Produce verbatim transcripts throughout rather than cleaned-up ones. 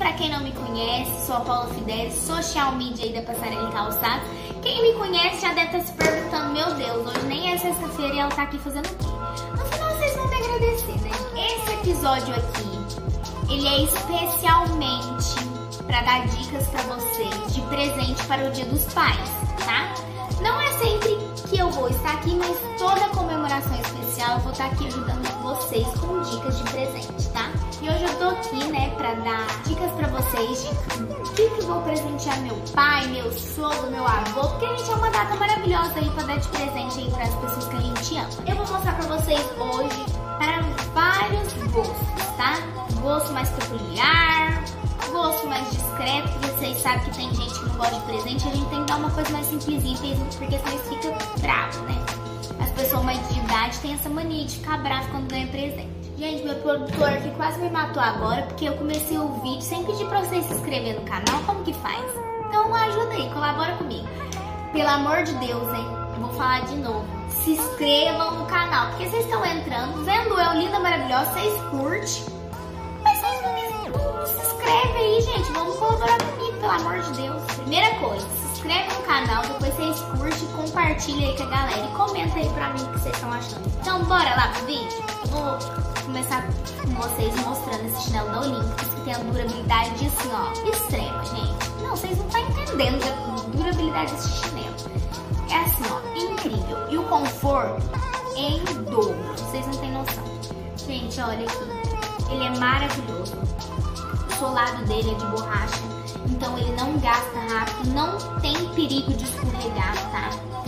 pra quem não me conhece, sou a Paula Fidelis, social media aí da Passarela e Calçados. Quem me conhece já deve estar se perguntando, meu Deus, hoje nem é sexta-feira e ela tá aqui fazendo o quê? No final vocês vão me agradecer, né? Esse episódio aqui, ele é especialmente pra dar dicas pra vocês de presente para o Dia dos Pais, tá? Não é sempre que eu vou estar aqui, mas toda comemoração especial eu vou estar aqui ajudando vocês com dicas de presente, tá? E hoje eu tô aqui, né, pra dar dicas pra vocês de o que que eu vou presentear meu pai, meu sogro, meu avô, porque a gente é uma data maravilhosa aí pra dar de presente aí pras pessoas que a gente ama. Eu vou mostrar pra vocês hoje para vários gostos, tá? Gosto mais peculiar, gosto mais discreto, porque vocês sabem que tem gente que não gosta de presente, a gente tem que dar uma coisa mais simplesinha, porque senão eles ficam bravos, né? As pessoas mais de idade têm essa mania de ficar bravo quando ganha presente. Gente, meu produtor aqui quase me matou agora, porque eu comecei o vídeo sem pedir pra vocês se inscrever no canal. Como que faz? Então ajuda aí, colabora comigo. Pelo amor de Deus, hein? Eu vou falar de novo. Se inscrevam no canal, porque vocês estão entrando, vendo eu linda, maravilhosa, vocês curtem. Mas vocês não me se inscrevem aí, gente. Vamos colaborar comigo, pelo amor de Deus. Primeira coisa, se inscreve no canal, depois vocês curtem, compartilha aí com a galera e comenta aí pra mim o que vocês estão achando. Então bora lá pro vídeo? Eu vou começar com vocês mostrando esse chinelo da Olímpicos, que tem a durabilidade assim, ó, extrema, gente. Não, vocês não estão entendendo a durabilidade desse chinelo. É assim, ó, incrível. E o conforto em dobro, vocês não têm noção. Gente, olha aqui, ele é maravilhoso. O solado dele é de borracha, então ele não gasta rápido, não tem perigo de escorregar, tá?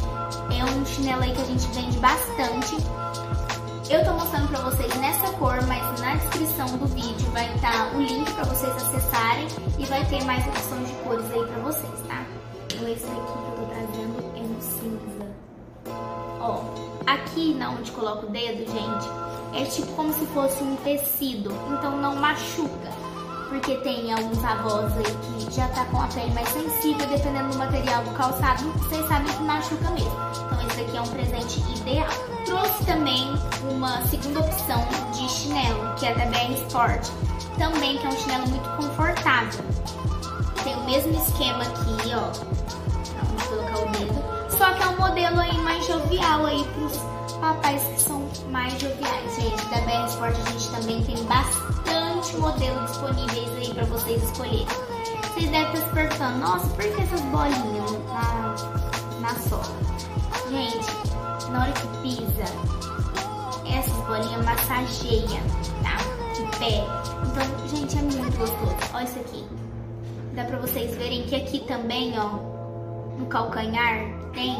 É um chinelo aí que a gente vende bastante. Eu tô mostrando pra vocês nessa cor, mas na descrição do vídeo vai estar o link pra vocês acessarem e vai ter mais opções de cores aí pra vocês, tá? Então esse daqui que eu tô trazendo é no cinza. Ó, aqui na onde coloca o dedo, gente, é tipo como se fosse um tecido, então não machuca. Porque tem alguns avós aí que já tá com a pele mais sensível, dependendo do material do calçado, vocês sabem que machuca mesmo. Então esse daqui é um presente ideal. Trouxe também uma segunda opção de chinelo, que é da B R Sport. Também que é um chinelo muito confortável. Tem o mesmo esquema aqui, ó. Vamos colocar o dedo. Só que é um modelo aí mais jovial aí pros papais que são mais joviais. Gente, da B R Sport a gente também tem bastante modelo disponíveis aí pra vocês escolherem. Vocês devem estar se perguntando, nossa, por que essas bolinhas na, na sola? Gente, na hora que pisa, essas bolinhas massageiam, tá? O pé. Então, gente, é muito gostoso. Olha isso aqui. Dá pra vocês verem que aqui também, ó, no calcanhar, tem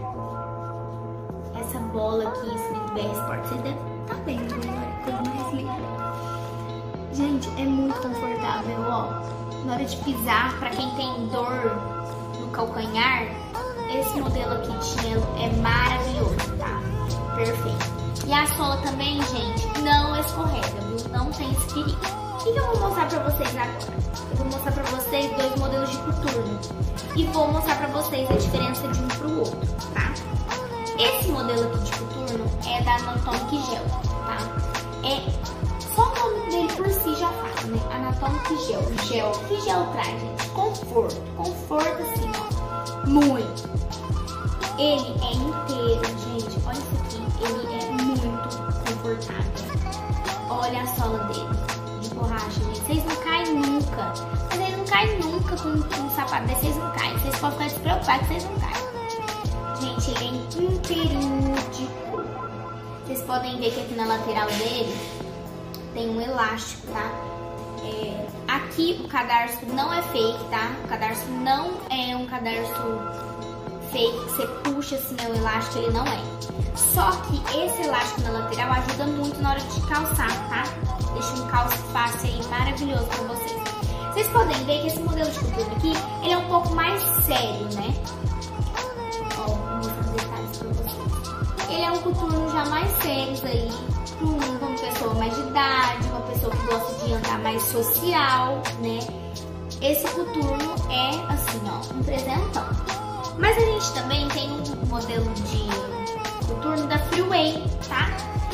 essa bola aqui, escrito B R Sport. Vocês devem estar vendo, né? Coisa mais linda. Gente, é muito confortável, ó. Na hora de pisar, pra quem tem dor no calcanhar, esse modelo aqui de chinelo é maravilhoso, tá? Perfeito. E a sola também, gente, não escorrega, viu? Não tem esse perigo. O que eu vou mostrar pra vocês agora? Eu vou mostrar pra vocês dois modelos de coturno. E vou mostrar pra vocês a diferença de um pro outro, tá? Esse modelo aqui de coturno é da Anatomic Gel, tá? É... Só o nome dele por si já fala, né? Anatomic Gel. Gel. Que gel traz, gente? Conforto. Conforto, assim, ó. Muito. Ele é inteiro, gente. Olha isso aqui. Ele é muito confortável. Olha a sola dele. De borracha, gente. Vocês não caem nunca. Vocês não caem nunca com um sapato desse. Vocês não caem. Vocês podem ficar despreocupados que vocês não caem. Gente, ele é inteirinho de couro. Vocês podem ver que aqui na lateral dele tem um elástico, tá? É, aqui o cadarço não é fake, tá? O cadarço não é um cadarço fake, que você puxa assim o elástico, ele não é. Só que esse elástico na lateral ajuda muito na hora de calçar, tá? Deixa um calço fácil aí, maravilhoso pra vocês. Vocês podem ver que esse modelo de coturno aqui, ele é um pouco mais sério, né? Ó, vou mostrar os detalhes pra vocês. Ele é um coturno já mais sério aí, para uma pessoa mais de idade, uma pessoa que gosta de andar mais social, né? Esse coturno é assim, ó, um presentão. Mas a gente também tem um modelo de coturno da Freeway, tá? Que é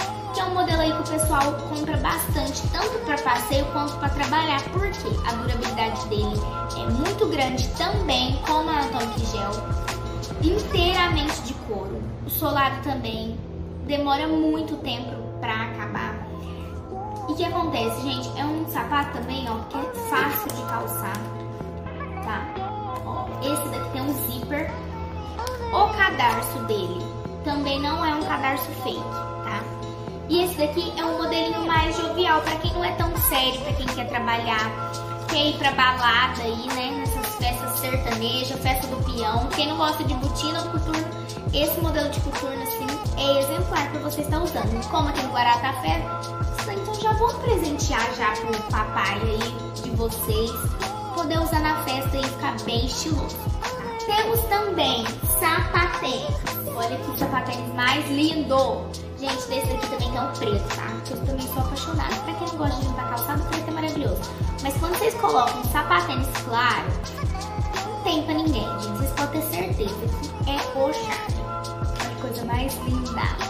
um modelo aí que o pessoal compra bastante, tanto para passeio quanto para trabalhar, porque a durabilidade dele é muito grande também, como a Atomic Gel, inteiramente de couro. O solado também demora muito tempo para acabar. E o que acontece, gente? É um sapato também, ó, que é fácil de calçar, tá? Ó, esse daqui tem um zíper. O cadarço dele também não é um cadarço fake, tá? E esse daqui é um modelinho mais jovial, pra quem não é tão sério, pra quem quer trabalhar, quer ir pra balada aí, né? Nessas festas sertanejas, festa do peão. Quem não gosta de botina ou coturno, esse modelo de coturno, assim, é exemplar pra você estar usando. Como aqui no Guará tá festa, então já vou presentear já pro papai aí de vocês, poder usar na festa e ficar bem estiloso. Tá? Temos também sapatênis. Olha que sapatênis mais lindo. Gente, desse daqui também tem um preto, tá? Eu também sou apaixonada. Pra quem não gosta de limpar calçado, o preto é maravilhoso. Mas quando vocês colocam sapatênis claro, não tem pra ninguém, gente. Vocês podem ter certeza que é o charme. Olha que coisa mais linda.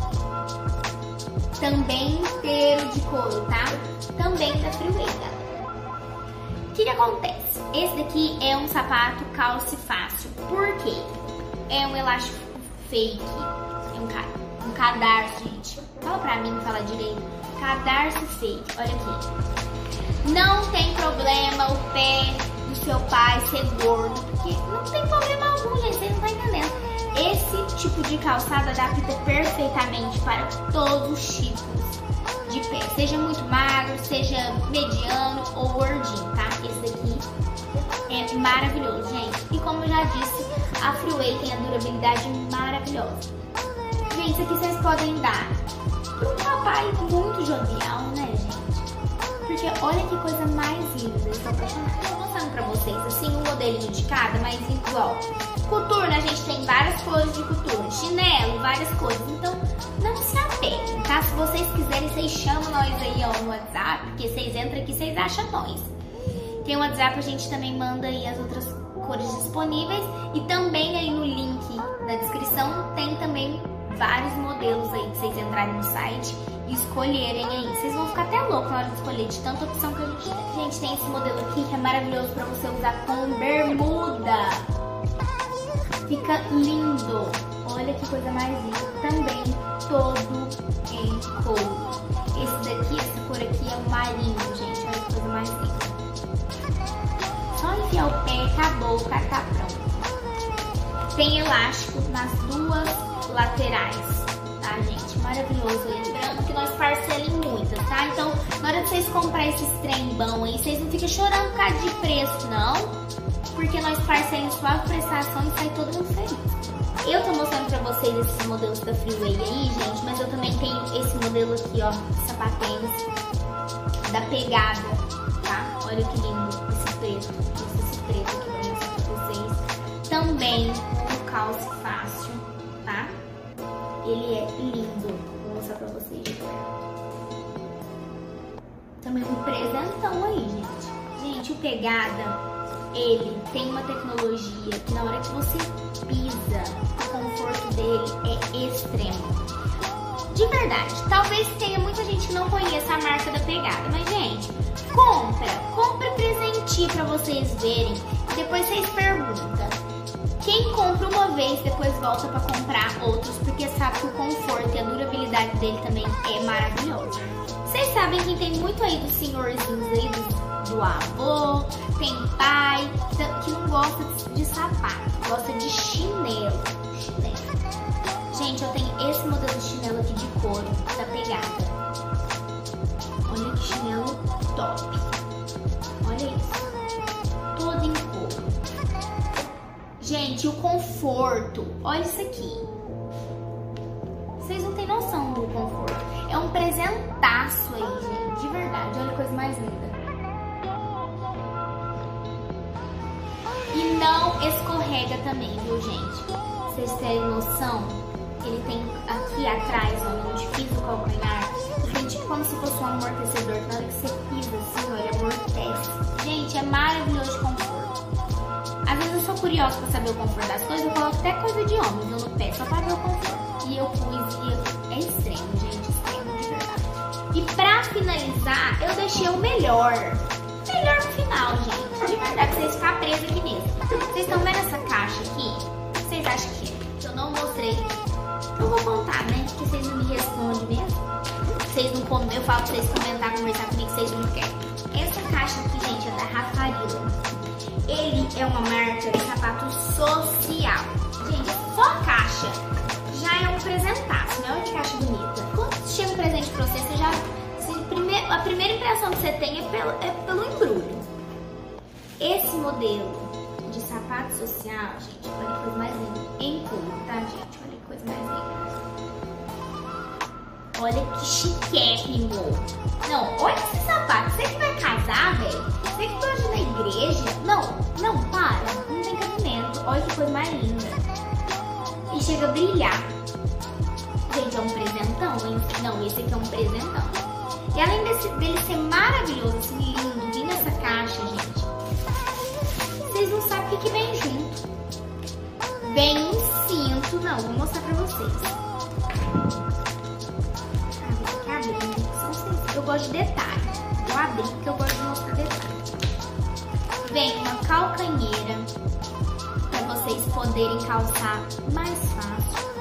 Também inteiro de couro, tá? Também da Freeway, galera. O que que acontece? Esse daqui é um sapato calce fácil. Por quê? É um elástico fake. É um cara. Um cadarço, gente. Fala pra mim, fala direito. Cadarço fake. Olha aqui. Não tem problema o pé do seu pai ser gordo, porque não tem problema algum, gente. Vocês não estão entendendo. Esse tipo de calçado adapta perfeitamente para todos os tipos de pé. Seja muito magro, seja mediano ou gordinho, tá? Esse daqui é maravilhoso, gente. E como eu já disse, a Freeway tem a durabilidade maravilhosa. Gente, isso aqui vocês podem dar para um papai muito jovial, né, gente? Porque olha que coisa mais linda, eu estou apaixonada. Estou mostrando para vocês, assim, um modelinho de cada, mas igual. Coturno, a gente tem várias cores de coturno. Chinelo, várias cores. Então, não se apeguem, tá? Se vocês quiserem, vocês chamam nós aí ó, no WhatsApp, porque vocês entram aqui, vocês acham nós. Tem o WhatsApp, a gente também manda aí as outras cores disponíveis. E também aí no link da descrição tem também vários modelos aí pra vocês entrarem no site e escolherem aí. Vocês vão ficar até loucos na hora de escolher, de tanta opção que a gente tem. Gente, tem esse modelo aqui que é maravilhoso pra você usar com bermuda. Fica lindo. Olha que coisa mais linda. Também todo em couro. Esse daqui, essa cor aqui é o marinho, gente. Olha que coisa mais linda. Só enfiar o pé, acabou, o cara tá pronto. Tem elástico nas duas laterais, tá, gente? Maravilhoso. Lembrando que nós parcelamos muitas, tá? Então, na hora de vocês comprarem esses trem bom aí, vocês não ficam chorando por causa de preço, não. Porque nós parcelamos suave prestação e sai todo mundo feliz. Eu tô mostrando pra vocês esses modelos da Freeway aí, gente, mas eu também tenho esse modelo aqui, ó, sapatênis da Pegada, tá? Olha que lindo esse preto, esse preto aqui pra mostrar pra vocês. Também um calce fácil, tá? Ele é lindo. Vou mostrar pra vocês de perto. Também um presentão aí, gente. Gente, o Pegada, ele tem uma tecnologia que na hora que você pisa, o conforto dele é extremo. De verdade, talvez tenha muita gente que não conheça a marca da Pegada, mas gente, compra, compra presentinho pra vocês verem e depois vocês perguntam. Quem compra uma vez, depois volta pra comprar outros, porque sabe que o conforto e a durabilidade dele também é maravilhoso. Vocês sabem que tem muito aí dos senhorzinhos aí, do, do avô, tem pai, que não gosta de sapato, gosta de chinelo. Chinelo. Gente, eu tenho esse modelo de chinelo aqui de couro, da Pegada. Olha que chinelo top. Olha isso. Todo em couro. Gente, o conforto. Olha isso aqui. Vocês não têm noção do conforto. É um presentaço aí, gente. De verdade. Olha a coisa mais linda. E não escorrega também, viu, gente? Vocês terem noção, ele tem aqui atrás, ó, onde pisa o calcanhar, tem tipo como se fosse um amortecedor, que na hora que você pisa assim, ó, ele amortece. Gente, é maravilhoso de conforto. Às vezes eu sou curiosa pra saber o conforto das coisas, eu coloco até coisa de homem no pé, só pra ver o conforto. E eu pus e é extremo, gente, extremo de pra finalizar, eu deixei o melhor. Melhor no final, gente. De verdade, vocês ficarem presos aqui nisso. Vocês estão vendo essa caixa aqui? Vocês acham que eu não mostrei? Eu vou contar, né? Porque vocês não me respondem mesmo. Vocês não comem, eu falo pra vocês comentar, conversar comigo, vocês não querem. Essa caixa aqui, gente, é da Rafarilla. Ele é uma marca de sapato social. Gente, só a caixa já é um presentaço, né? Olha que caixa bonita. Quando chega um presente pra você, você já... Se prime, a primeira impressão que você tem é pelo, é pelo embrulho. Esse modelo de sapato social, gente, olha que coisa mais linda. Em couro, tá, gente? Olha que coisa mais linda. Olha que chiquérrimo. Não, olha esse sapato. Você que vai casar, velho? Você que pode ir na igreja? Não, não, para. Não tem cabimento. Olha que coisa mais linda. E chega a brilhar. Gente, é um presentão, hein? Não, esse aqui é um presentão. E além desse, dele ser maravilhoso, assim, lindo, vindo nessa caixa, gente, vocês não sabem o que, que vem junto. Vem um cinto. Não, vou mostrar pra vocês. Eu gosto de detalhe. Vou abrir porque eu gosto de mostrar detalhe. Vem uma calcanheira para vocês poderem calçar mais fácil.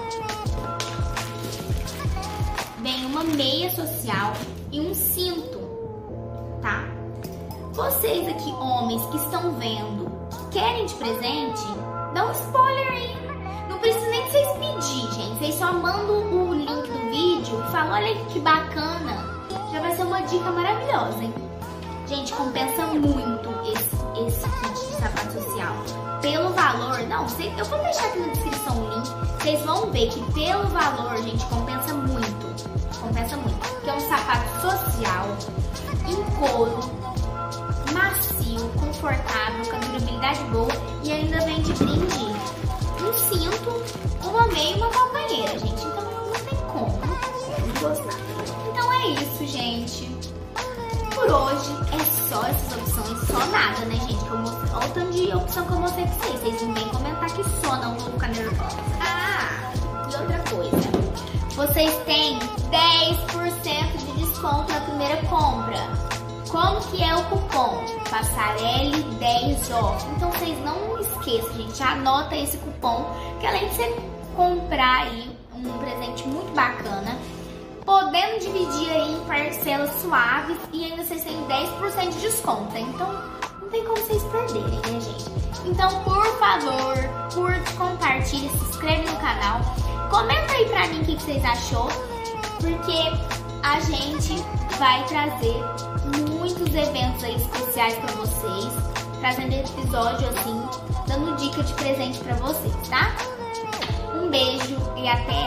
Vem uma meia social e um cinto, tá? Vocês aqui, homens que estão vendo, que querem de presente, dá um spoiler aí. Não precisa nem de vocês pedir, gente. Vocês só mandam o link do vídeo e falam, olha que bacana. Já vai ser uma dica maravilhosa, hein? Gente, compensa muito esse, esse kit de sapato social. Pelo valor, não, sei, eu vou deixar aqui na descrição o link. Vocês vão ver que pelo valor, gente, compensa muito. Compensa muito. Porque é um sapato social, em couro, macio, confortável, com a durabilidade boa e ainda vem de brinde um cinto, uma meia e uma calcanheira, gente. Então não tem como, não gostar. Então é isso, gente. Por hoje é só essas opções, só nada, né, gente? Que eu mostrei, olha o tanto de opção que eu mostrei pra vocês. Vocês não vêm comentar que só, não vou ficar nervosa. Ah, e outra coisa. Vocês têm dez por cento de desconto na primeira compra. Como que é o cupom? Passarelle dez off. Então vocês não esqueçam, gente. Anota esse cupom, que além de você comprar aí um presente muito bacana, podendo dividir aí em parcelas suaves e ainda vocês têm dez por cento de desconto. Então, não tem como vocês perderem, né, gente? Então, por favor, curte, compartilhe, se inscreve no canal. Comenta aí pra mim o que vocês achou, porque a gente vai trazer muitos eventos aí especiais pra vocês, trazendo episódio assim, dando dica de presente pra vocês, tá? Um beijo e até